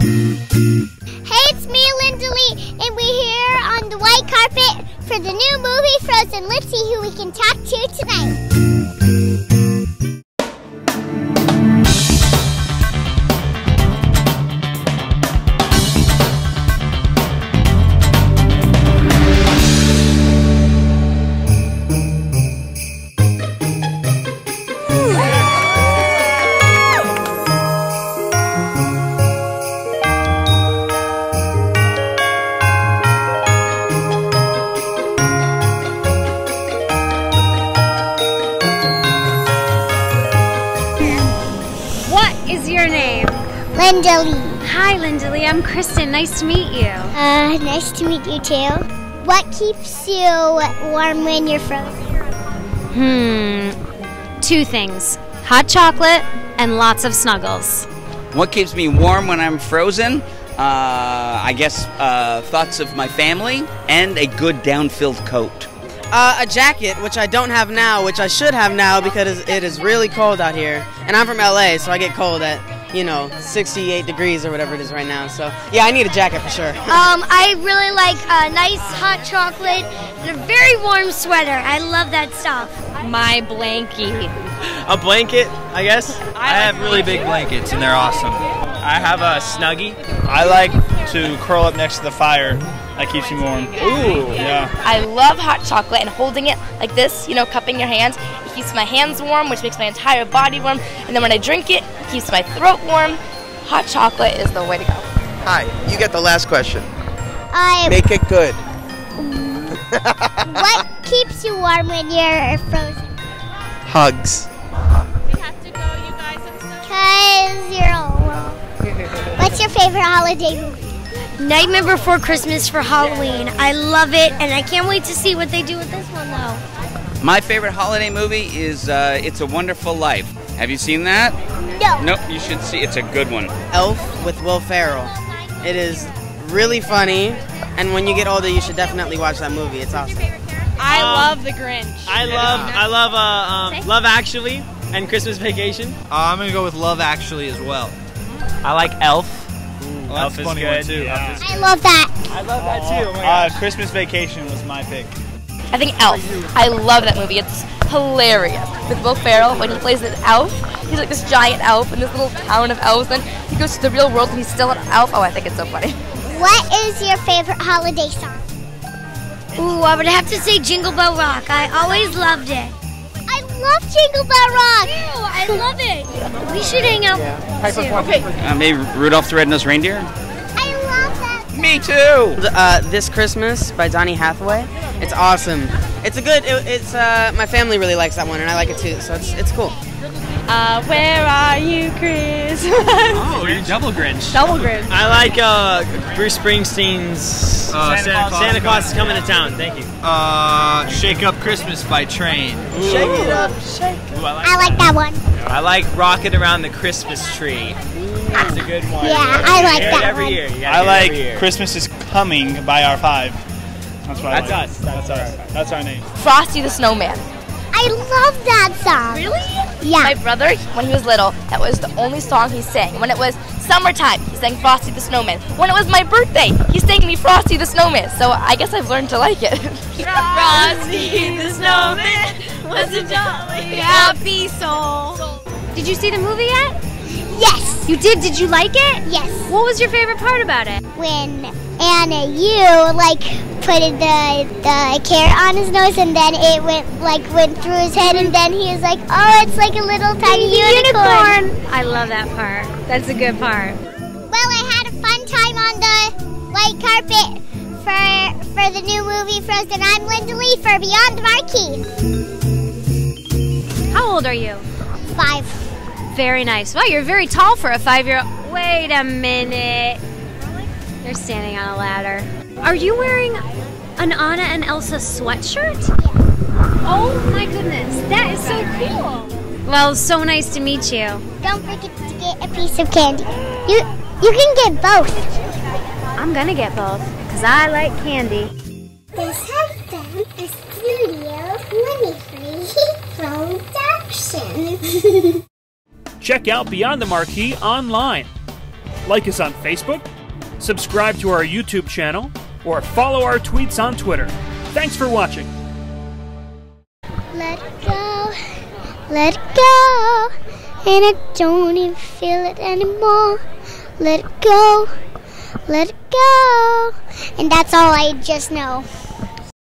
Hey, it's me, Lindalee, and we're here on the white carpet for the new movie Frozen. Let's see who we can talk to tonight. Your name? Lindalee. Hi, Lindalee. I'm Kristen. Nice to meet you. Nice to meet you too. What keeps you warm when you're frozen? Two things. Hot chocolate and lots of snuggles. What keeps me warm when I'm frozen? I guess thoughts of my family and a good down-filled coat. A jacket, which I don't have now, which I should have now because it is really cold out here. And I'm from LA, so I get cold at, 68 degrees or whatever it is right now. So, yeah, I need a jacket for sure. I really like a nice hot chocolate and a very warm sweater. I love that stuff. My blankie. A blanket, I guess. I have really big blankets, and they're awesome. I have a Snuggie. I like to curl up next to the fire. That keeps me warm. Ooh, yeah. I love hot chocolate, and holding it like this, cupping your hands, it keeps my hands warm, which makes my entire body warm. And then when I drink it, it keeps my throat warm. Hot chocolate is the way to go. Hi, you get the last question. Make it good. What keeps you warm when you're frozen? Hugs. We have to go, you guys. Because you're all alone. What's your favorite holiday movie? Nightmare Before Christmas for Halloween. I love it, and I can't wait to see what they do with this one, though. My favorite holiday movie is It's a Wonderful Life. Have you seen that? No. Nope, you should see. It's a good one. Elf with Will Ferrell. It is really funny, and when you get older, you should definitely watch that movie. It's awesome. I love The Grinch. I love Love Actually and Christmas Vacation. I'm gonna go with Love Actually as well. I like Elf. Elf is funny good. One too. Yeah. I love that. I love that too. Oh Christmas Vacation was my pick. I think Elf. I love that movie. It's hilarious. With Will Ferrell, when he plays an elf, he's like this giant elf in this little town of elves. Then he goes to the real world and he's still an elf. Oh, I think it's so funny. What is your favorite holiday song? Ooh, I would have to say Jingle Bell Rock. I always loved it. I love Jingle Bell Rock. Ew, I love it. We should hang out soon. Okay. Maybe Rudolph the Red-Nosed Reindeer? I love that. Me too! This Christmas by Donny Hathaway. It's awesome. It's a good, my family really likes that one, and I like it too, so it's cool. Where are you, Chris? Oh, you're Double Grinch. Double Grinch. I like Bruce Springsteen's Santa Claus is Coming to Town. Thank you. Shake Up Christmas by Train. Ooh. Shake it up, shake. Ooh, I like that one. I like Rocking Around the Christmas Tree. That's a good one. Yeah, I like that every one. year. I like Christmas is Coming by R5. That's what I like. Us. That's us. That's our name. Frosty the Snowman. I love that song. Really? Yeah. My brother, when he was little, that was the only song he sang. When it was summertime, he sang Frosty the Snowman. When it was my birthday, he sang me Frosty the Snowman. So I guess I've learned to like it. Frosty the Snowman was a jolly happy soul. Did you see the movie yet? Yes. You did? Did you like it? Yes. What was your favorite part about it? When Anna, put the carrot on his nose, and then it went through his head, and then he was like, oh, it's like a little tiny unicorn. I love that part. That's a good part. Well, I had a fun time on the white carpet for the new movie Frozen. I'm Lindalee for Beyond Marquee. How old are you? 5. Very nice. Wow, you're very tall for a 5-year-old. Wait a minute. You're standing on a ladder. Are you wearing an Anna and Elsa sweatshirt? Oh my goodness, that is so cool. Well, so nice to meet you. Don't forget to get a piece of candy. You can get both. I'm gonna get both, because I like candy. This has been a Studio 23 production. Check out Beyond the Marquee online. Like us on Facebook, subscribe to our YouTube channel, or follow our tweets on Twitter. Thanks for watching. Let it go, and I don't even feel it anymore. Let it go, and that's all I just know.